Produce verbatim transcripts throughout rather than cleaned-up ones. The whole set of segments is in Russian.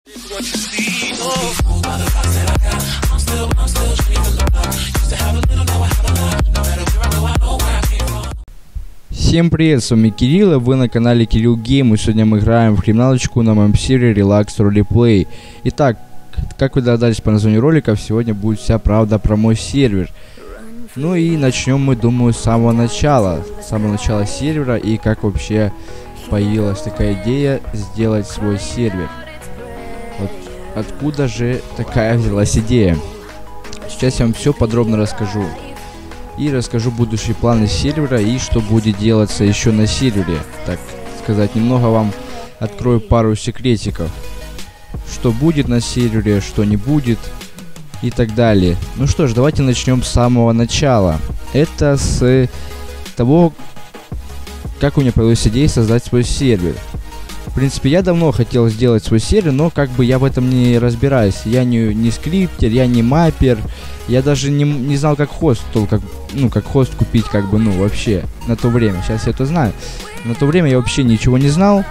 Всем привет, с вами Кирилл, и вы на канале Кирилл Гейм, и сегодня мы играем в криминалочку на моем сервере Relax Roleplay. Итак, как вы догадались по названию роликов, сегодня будет вся правда про мой сервер. Ну и начнем мы, думаю, с самого начала, с самого начала сервера, и как вообще появилась такая идея сделать свой сервер. Вот откуда же такая взялась идея? Сейчас я вам все подробно расскажу. И расскажу будущие планы сервера и что будет делаться еще на сервере. Так сказать, немного вам открою пару секретиков. Что будет на сервере, что не будет и так далее. Ну что ж, давайте начнем с самого начала. Это с того, как у меня появилась идея создать свой сервер. В принципе, я давно хотел сделать свой сервер, но как бы я в этом не разбираюсь. Я не, не скриптер, я не маппер. Я даже не, не знал, как хост, то, как, ну, как хост купить, как бы, ну, вообще, на то время. Сейчас я это знаю. На то время я вообще ничего не знал.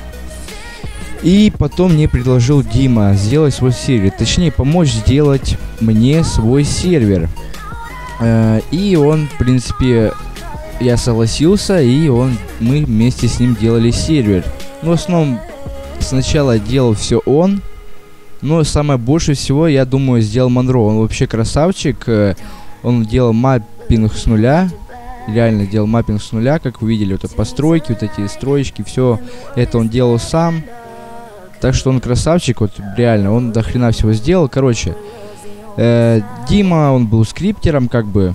И потом мне предложил Дима сделать свой сервер. Точнее, помочь сделать мне свой сервер. Э, и он, в принципе, я согласился, и он, мы вместе с ним делали сервер. Но в основном сначала делал все он. Но самое больше всего, я думаю, сделал Монро. Он вообще красавчик. Он делал маппинг с нуля. Реально делал маппинг с нуля, как вы видели. Вот это постройки, вот эти строечки, все это он делал сам. Так что он красавчик, вот реально, он до хрена всего сделал. Короче, э, Дима, он был скриптером, как бы.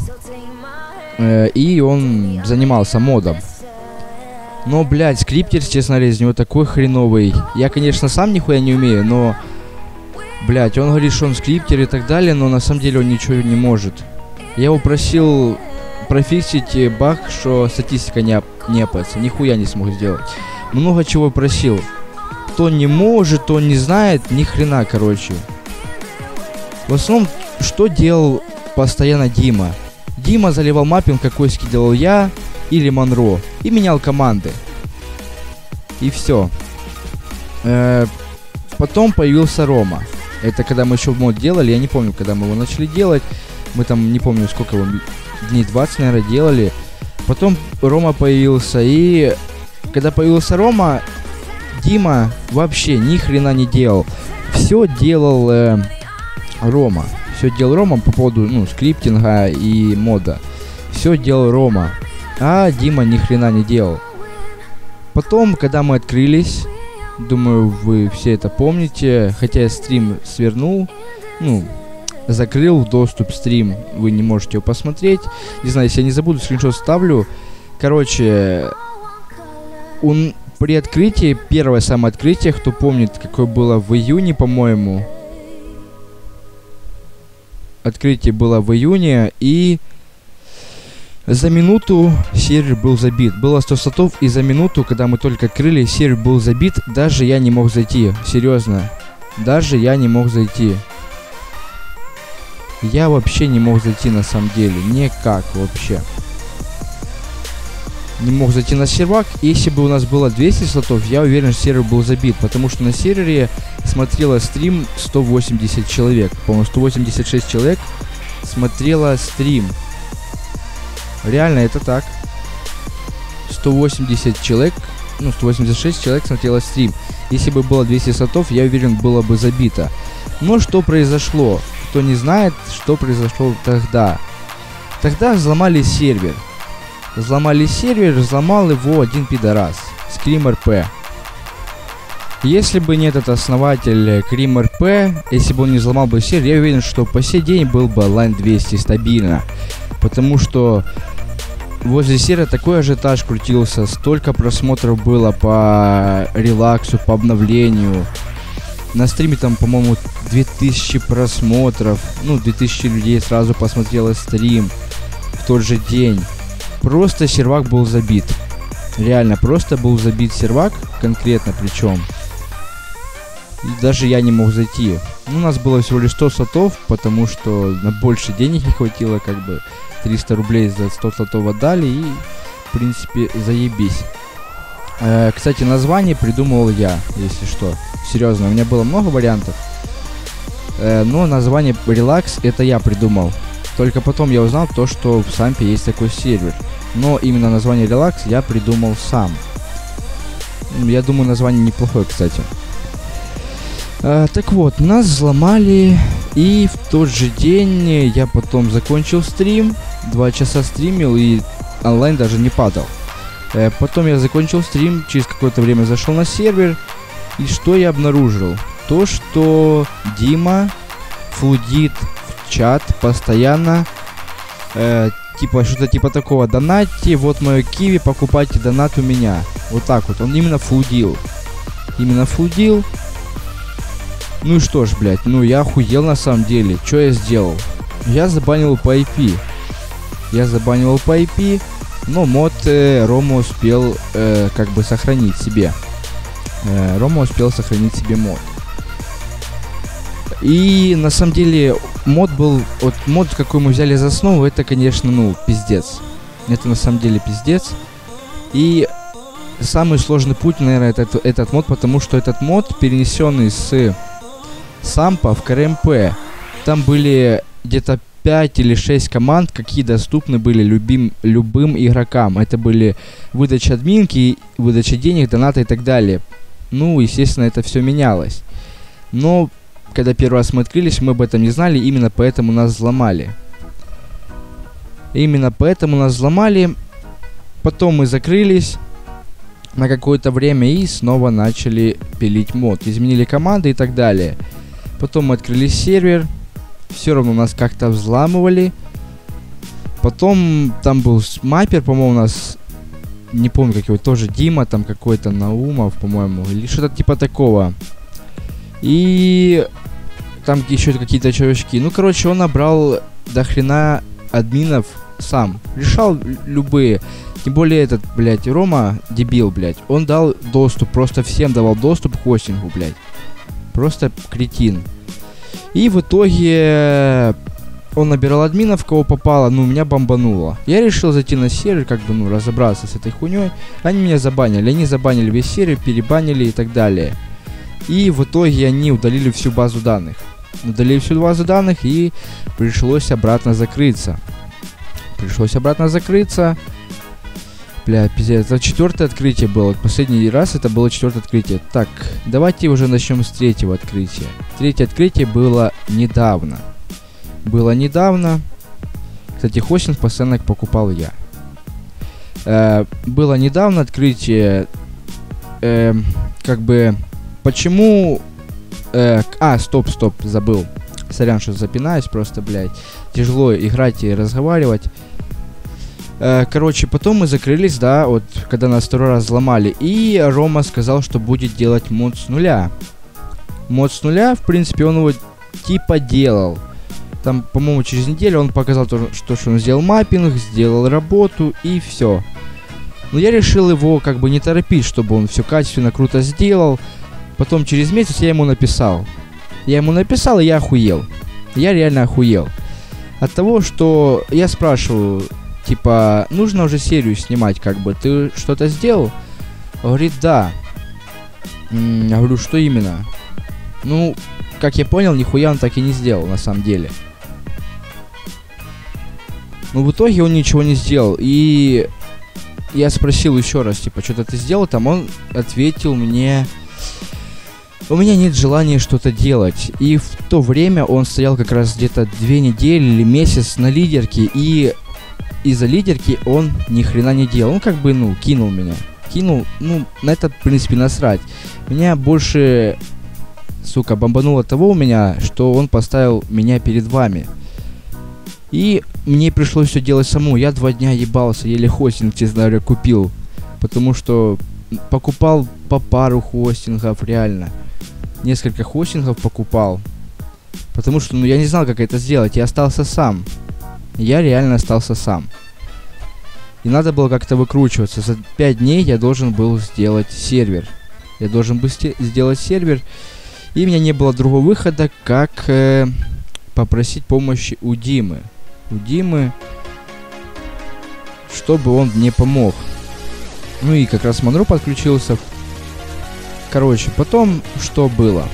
Э, и он занимался модом. Но, блядь, скриптер, честно говоря, из него такой хреновый. Я, конечно, сам нихуя не умею, но... Блядь, он говорит, что он скриптер и так далее, но на самом деле он ничего не может. Я его просил профиксить баг, что статистика не, не апается. Нихуя не смог сделать. Много чего просил. То не может, то не знает, ни хрена, короче. В основном, что делал постоянно Дима? Дима заливал маппинг, какой скидывал я или Монро. И менял команды. И все. Э-э- потом появился Рома. Это когда мы еще мод делали, я не помню, когда мы его начали делать. Мы там, не помню, сколько его, дней двадцать, наверное, делали. Потом Рома появился, и когда появился Рома, Дима вообще ни хрена не делал. Все делал э, Рома. Все делал Рома по поводу, ну, скриптинга и мода. Все делал Рома. А Дима ни хрена не делал. Потом, когда мы открылись... Думаю, вы все это помните. Хотя я стрим свернул. Ну, закрыл доступ стрим. Вы не можете его посмотреть. Не знаю, если я не забуду, скриншот ставлю. Короче, он при открытии, первое самое открытие, кто помнит, какое было в июне, по-моему. Открытие было в июне, и за минуту сервер был забит. Было сто слотов, и за минуту, когда мы только открыли, сервер был забит. Даже я не мог зайти. Серьезно. Даже я не мог зайти. Я вообще не мог зайти на самом деле. Никак вообще. Не мог зайти на сервак. Если бы у нас было двести слотов, я уверен, что сервер был забит. Потому что на сервере смотрело стрим сто восемьдесят человек. По-моему, сто восемьдесят шесть человек смотрело стрим. Реально, это так. сто восемьдесят человек, ну, сто восемьдесят шесть человек смотрело стрим. Если бы было двести слотов, я уверен, было бы забито. Но что произошло? Кто не знает, что произошло тогда. Тогда взломали сервер. Взломали сервер, взломал его один пидорас. ScreamRP. Если бы не этот основатель ScreamRP, если бы он не взломал бы сервер, я уверен, что по сей день был бы онлайн двести стабильно. Потому что возле сервера такой ажиотаж крутился, столько просмотров было по релаксу, по обновлению. На стриме там, по-моему, две тысячи просмотров. Ну, две тысячи людей сразу посмотрело стрим в тот же день. Просто сервак был забит. Реально, просто был забит сервак, конкретно причем. И даже я не мог зайти. Ну, у нас было всего лишь сто слотов, потому что на больше денег не хватило, как бы триста рублей за сто слотов отдали, и в принципе заебись. Э, кстати, название придумал я, если что. Серьезно, у меня было много вариантов. Э, но название Relax это я придумал. Только потом я узнал то, что в Сампе есть такой сервер. Но именно название Relax я придумал сам. Я думаю, название неплохое, кстати. А, так вот, нас взломали, и в тот же день я потом закончил стрим. Два часа стримил, и онлайн даже не падал. А, потом я закончил стрим, через какое-то время зашел на сервер. И что я обнаружил? То, что Дима флудит в чат постоянно. Э, типа, что-то типа такого. Донатьте, вот мое киви, покупайте донат у меня. Вот так вот, он именно флудил. Именно флудил. Ну и что ж, блядь, ну я охуел на самом деле. Что я сделал? Я забанил по ай пи. Я забанил по ай пи, но мод э, Рома успел э, как бы сохранить себе. Э, Рома успел сохранить себе мод. И на самом деле мод был, вот мод, какой мы взяли за основу, это, конечно, ну, пиздец. Это на самом деле пиздец. И самый сложный путь, наверное, это, это, этот мод, потому что этот мод, перенесенный с Сампа в ка эр эм пэ, там были где-то пять или шесть команд, какие доступны были любим, любым игрокам. Это были выдача админки, выдача денег, доната и так далее. Ну, естественно, это все менялось. Но когда первый раз мы открылись, мы об этом не знали, именно поэтому нас взломали. Именно поэтому нас взломали. Потом мы закрылись на какое-то время и снова начали пилить мод. Изменили команды и так далее. Потом мы открыли сервер. Все равно нас как-то взламывали. Потом там был смайпер, по-моему, у нас... Не помню, как его, тоже Дима, там какой-то Наумов, по-моему, или что-то типа такого. И там еще какие-то чувачки. Ну, короче, он набрал до хрена админов сам. Решал любые. Тем более этот, блядь, Рома, дебил, блядь. Он дал доступ, просто всем давал доступ к хостингу, блядь. Просто кретин. И в итоге он набирал админов, кого попало, ну, меня бомбануло. Я решил зайти на сервер, как бы, ну, разобраться с этой хуйней. Они меня забанили. Они забанили весь сервер, перебанили и так далее. И в итоге они удалили всю базу данных. Удалили всю базу данных и пришлось обратно закрыться. Пришлось обратно закрыться. Бля, пиздец, это четвертое открытие было. Последний раз это было четвертое открытие. Так, давайте уже начнем с третьего открытия. Третье открытие было недавно. Было недавно. Кстати, хостинг постоянно покупал я. Э, было недавно открытие. Э, как бы... Почему... Э, а, стоп, стоп, забыл. Сорян, что запинаюсь, просто, блядь. Тяжело играть и разговаривать. Э, короче, потом мы закрылись, да, вот, когда нас второй раз взломали. И Рома сказал, что будет делать мод с нуля. Мод с нуля, в принципе, он его типа делал. Там, по-моему, через неделю он показал то, что, что он сделал маппинг, сделал работу и все. Но я решил его как бы не торопить, чтобы он все качественно, круто сделал. Потом через месяц я ему написал. Я ему написал, и я охуел. Я реально охуел. От того, что я спрашиваю, типа, нужно уже серию снимать, как бы, ты что-то сделал? Говорит, да. М-м, я говорю, что именно? Ну, как я понял, нихуя он так и не сделал, на самом деле. Но в итоге он ничего не сделал. И я спросил еще раз, типа, что-то ты сделал? Там он ответил мне... У меня нет желания что-то делать. И в то время он стоял как раз где-то две недели или месяц на лидерке. И из-за лидерки он ни хрена не делал. Он как бы, ну, кинул меня. Кинул, ну, на это, в принципе, насрать. Меня больше, сука, бомбануло того у меня, что он поставил меня перед вами. И мне пришлось все делать самому. Я два дня ебался, еле хостинг, честно говоря, купил. Потому что покупал по пару хостингов, реально. Несколько хостингов покупал. Потому что, ну, я не знал, как это сделать. Я остался сам. Я реально остался сам. И надо было как-то выкручиваться. За пять дней я должен был сделать сервер. Я должен был сделать сервер. И у меня не было другого выхода, как э, попросить помощи у Димы. У Димы, чтобы он мне помог. Ну и как раз Монро подключился. Короче, потом что было?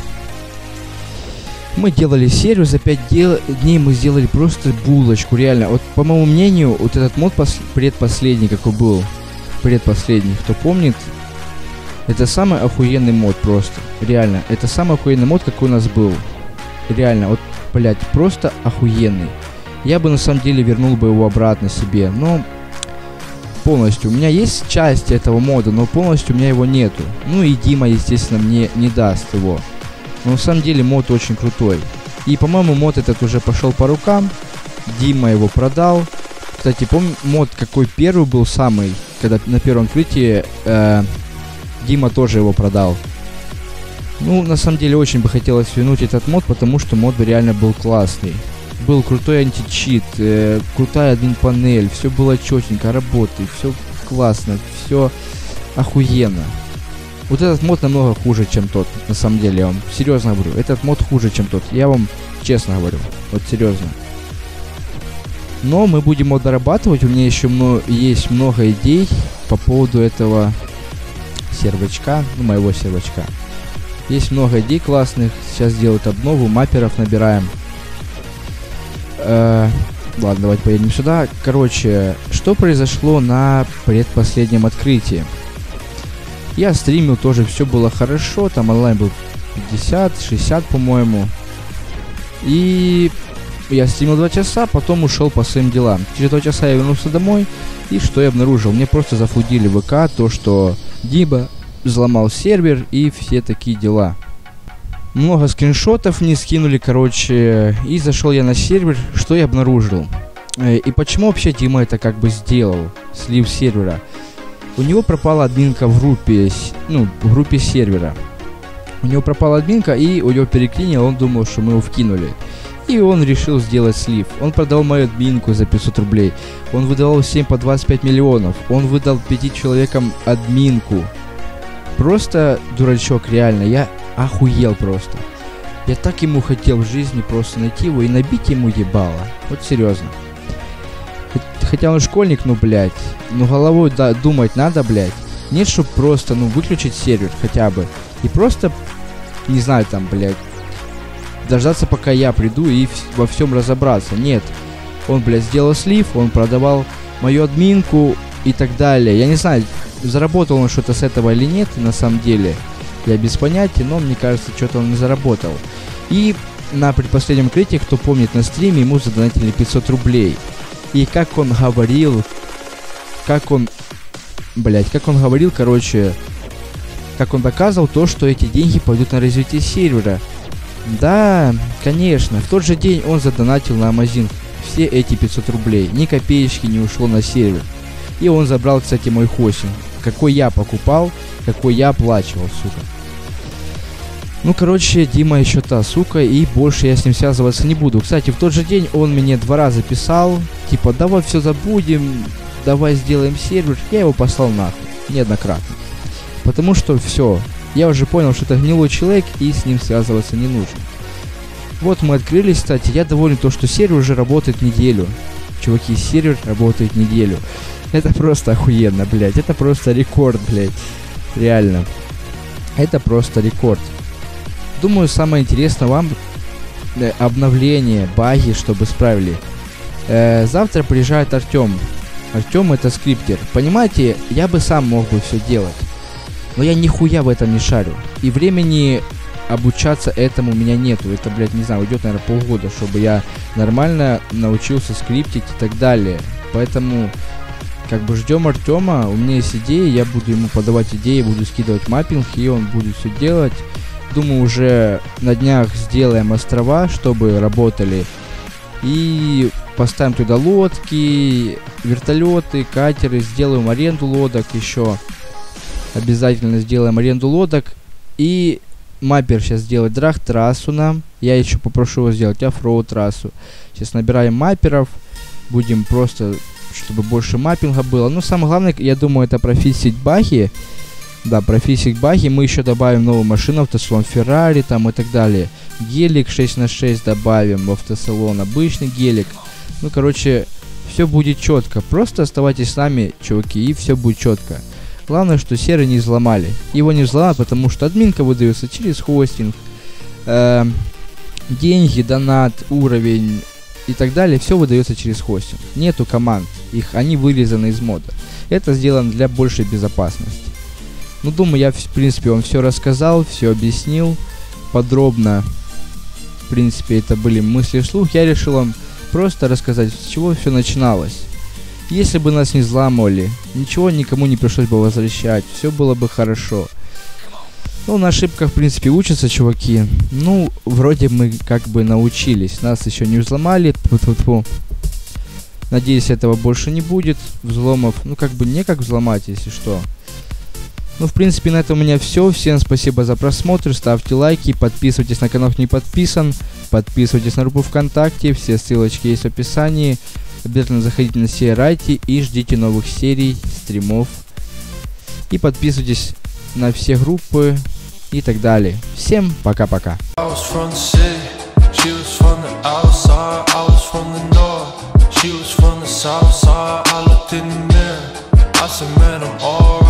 Мы делали серию, за пять дел... дней мы сделали просто булочку, реально. Вот, по моему мнению, вот этот мод пос... предпоследний, какой был, предпоследний, кто помнит, это самый охуенный мод просто, реально. Это самый охуенный мод, какой у нас был. Реально, вот, блять, просто охуенный. Я бы на самом деле вернул бы его обратно себе, но полностью. У меня есть часть этого мода, но полностью у меня его нету. Ну и Дима, естественно, мне не даст его. Но на самом деле мод очень крутой. И, по-моему, мод этот уже пошел по рукам. Дима его продал. Кстати, помню, мод какой первый был самый, когда на первом открытии э, Дима тоже его продал. Ну, на самом деле, очень бы хотелось вернуть этот мод, потому что мод реально был классный. Был крутой античит, э, крутая админ-панель, все было четенько, работает, все классно, все охуенно. Вот этот мод намного хуже, чем тот, на самом деле, я вам серьезно говорю. Этот мод хуже, чем тот, я вам честно говорю, вот серьезно. Но мы будем его дорабатывать, у меня еще мно- есть много идей по поводу этого сервачка, ну, моего сервачка. Есть много идей классных, сейчас делают обнову, мапперов набираем. Э- ладно, давайте поедем сюда. Короче, что произошло на предпоследнем открытии? Я стримил тоже, все было хорошо, там онлайн был пятьдесят шестьдесят, по-моему. И я стримил два часа, потом ушел по своим делам. Через два часа я вернулся домой, и что я обнаружил? Мне просто зафудили ВК, то что Дима взломал сервер и все такие дела. Много скриншотов мне скинули, короче, и зашел я на сервер, что я обнаружил? И почему вообще Дима это как бы сделал, слив сервера? У него пропала админка в группе, ну, в группе сервера. У него пропала админка, и у него переклинило, он думал, что мы его вкинули. И он решил сделать слив. Он продал мою админку за пятьсот рублей. Он выдавал всем по двадцать пять миллионов. Он выдал пяти человекам админку. Просто дурачок, реально. Я охуел просто. Я так ему хотел в жизни просто найти его и набить ему ебало. Вот серьезно. Хотя он школьник, ну, блядь. Ну, головой, да, думать надо, блядь. Нет, чтоб просто, ну, выключить сервер хотя бы. И просто, не знаю, там, блядь, дождаться, пока я приду и в- во всем разобраться. Нет. Он, блядь, сделал слив, он продавал мою админку и так далее. Я не знаю, заработал он что-то с этого или нет, на самом деле. Я без понятия, но мне кажется, что-то он не заработал. И на предпоследнем открытии, кто помнит, на стриме ему задонатили пятьсот рублей. И как он говорил, как он, блять, как он говорил, короче, как он доказывал то, что эти деньги пойдут на развитие сервера. Да, конечно, в тот же день он задонатил на Amazon все эти пятьсот рублей, ни копеечки не ушло на сервер. И он забрал, кстати, мой хостинг, какой я покупал, какой я оплачивал, сука. Ну, короче, Дима еще та сука, и больше я с ним связываться не буду. Кстати, в тот же день он мне два раза писал, типа, давай все забудем, давай сделаем сервер. Я его послал нахуй, неоднократно. Потому что все, я уже понял, что это гнилой человек, и с ним связываться не нужно. Вот мы открылись, кстати, я доволен то, что сервер уже работает неделю. Чуваки, сервер работает неделю. Это просто охуенно, блядь, это просто рекорд, блядь. Реально. Это просто рекорд. Думаю, самое интересное вам э, обновление, баги, чтобы исправили. Э, завтра приезжает Артем. Артем это скриптер. Понимаете, я бы сам мог бы все делать. Но я нихуя в этом не шарю. И времени обучаться этому у меня нету. Это, блядь, не знаю, уйдет, наверное, полгода, чтобы я нормально научился скриптить и так далее. Поэтому, как бы, ждем Артема. У меня есть идеи, я буду ему подавать идеи, буду скидывать маппинг, и он будет все делать. Думаю, уже на днях сделаем острова, чтобы работали. И поставим туда лодки, вертолеты, катеры, сделаем аренду лодок еще. Обязательно сделаем аренду лодок. И маппер сейчас сделает драг-трассу нам. Я еще попрошу его сделать оффроуд трассу. Сейчас набираем мапперов. Будем просто, чтобы больше маппинга было. Но самое главное, я думаю, это профиксить баги. Да, профиксить баги. Мы еще добавим новую машину, автосалон Феррари там и так далее. Гелик шесть на шесть добавим в автосалон. Обычный гелик. Ну, короче, все будет четко. Просто оставайтесь с нами, чуваки, и все будет четко. Главное, что серый не взломали. Его не взломали, потому что админка выдается через хостинг. Э, деньги, донат, уровень и так далее, все выдается через хостинг. Нету команд, их, они вырезаны из мода. Это сделано для большей безопасности. Ну, думаю, я, в принципе, вам все рассказал, все объяснил подробно. В принципе, это были мысли вслух. Я решил вам просто рассказать, с чего все начиналось. Если бы нас не взламывали, ничего никому не пришлось бы возвращать, все было бы хорошо. Ну, на ошибках, в принципе, учатся чуваки. Ну, вроде мы как бы научились. Нас еще не взломали. Тьфу-тьфу-тьфу. Надеюсь, этого больше не будет. Взломов, ну, как бы не как взломать, если что. Ну, в принципе, на этом у меня все. Всем спасибо за просмотр. Ставьте лайки, подписывайтесь на канал, кто не подписан. Подписывайтесь на группу ВКонтакте. Все ссылочки есть в описании. Обязательно заходите на Сирайте и ждите новых серий, стримов. И подписывайтесь на все группы и так далее. Всем пока-пока. She was from the south side, I looked in the mirror, I said, man, I'm alright.